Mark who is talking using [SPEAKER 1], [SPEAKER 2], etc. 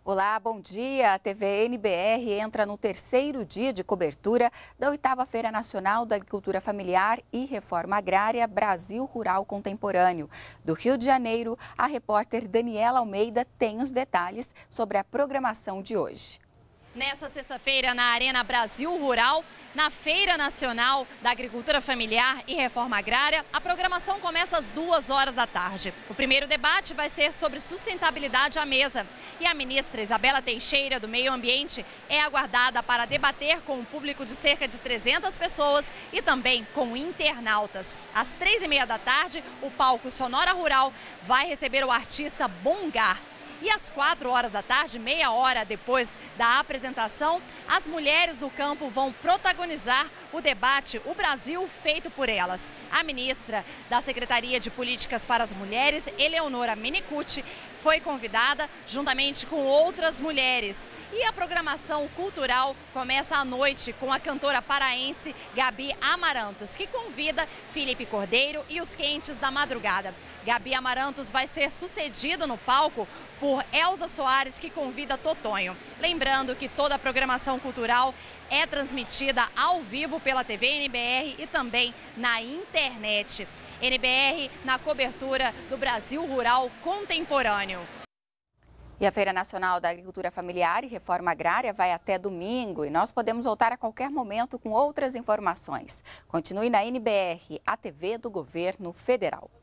[SPEAKER 1] Olá, bom dia. A TV NBR entra no terceiro dia de cobertura da 8ª Feira Nacional da Agricultura Familiar e Reforma Agrária Brasil Rural Contemporâneo. Do Rio de Janeiro, a repórter Daniela Almeida tem os detalhes sobre a programação de hoje.
[SPEAKER 2] Nessa sexta-feira, na Arena Brasil Rural, na Feira Nacional da Agricultura Familiar e Reforma Agrária, a programação começa às 2 horas da tarde. O primeiro debate vai ser sobre sustentabilidade à mesa. E a ministra Isabela Teixeira, do Meio Ambiente, é aguardada para debater com um público de cerca de 300 pessoas e também com internautas. Às 3h30 da tarde, o palco Sonora Rural vai receber o artista Bongar. E às 4 horas da tarde, meia hora depois da apresentação, as mulheres do campo vão protagonizar o debate O Brasil Feito por Elas. A ministra da Secretaria de Políticas para as Mulheres, Eleonora Menicucci, foi convidada juntamente com outras mulheres. E a programação cultural começa à noite com a cantora paraense Gabi Amarantos, que convida Felipe Cordeiro e os Quentes da Madrugada. Gabi Amarantos vai ser sucedida no palco por Elza Soares, que convida Totonho. Lembrando que toda a programação cultural é transmitida ao vivo pela TV NBR e também na internet. NBR na cobertura do Brasil Rural Contemporâneo.
[SPEAKER 1] E a Feira Nacional da Agricultura Familiar e Reforma Agrária vai até domingo e nós podemos voltar a qualquer momento com outras informações. Continue na NBR, a TV do Governo Federal.